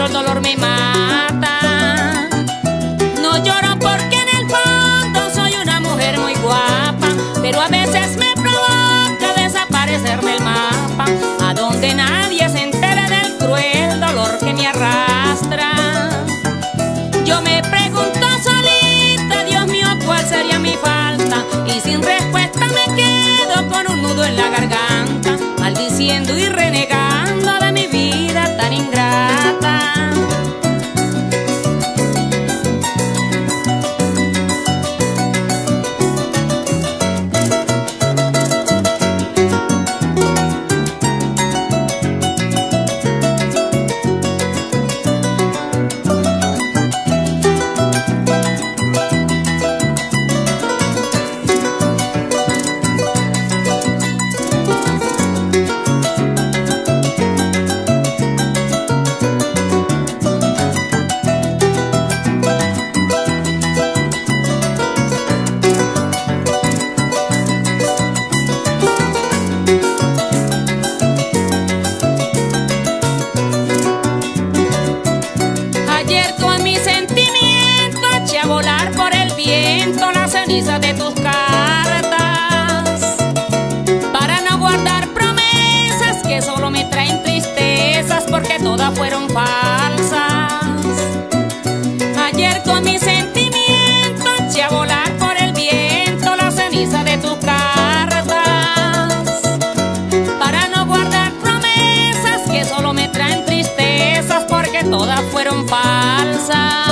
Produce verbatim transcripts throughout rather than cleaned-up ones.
pecho el dolor me mata. No lloro porque en el fondo soy una mujer muy guapa, pero a veces me provoca desaparecerme el mapa, a donde nadie se entere del cruel dolor que me arrastra. Yo me pregunto solita, Dios mío, ¿cuál sería mi falta? Y sin respuesta me quedo con un nudo en la garganta, maldiciendo y renegando de mi vida tan ingrata. De tus cartas, para no guardar promesas que solo me traen tristezas, porque todas fueron falsas. Ayer con mis sentimientos eché a volar por el viento la ceniza de tus cartas, para no guardar promesas que solo me traen tristezas, porque todas fueron falsas.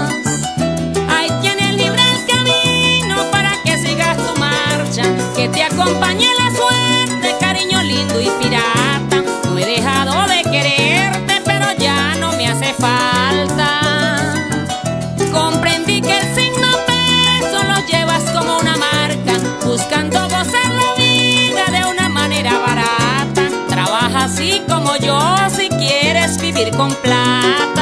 Que te acompañe la suerte, cariño lindo y pirata. No he dejado de quererte, pero ya no me hace falta. Comprendí que el signo peso lo llevas como una marca, buscando gozar la vida de una manera barata. Trabaja así como yo si quieres vivir con plata.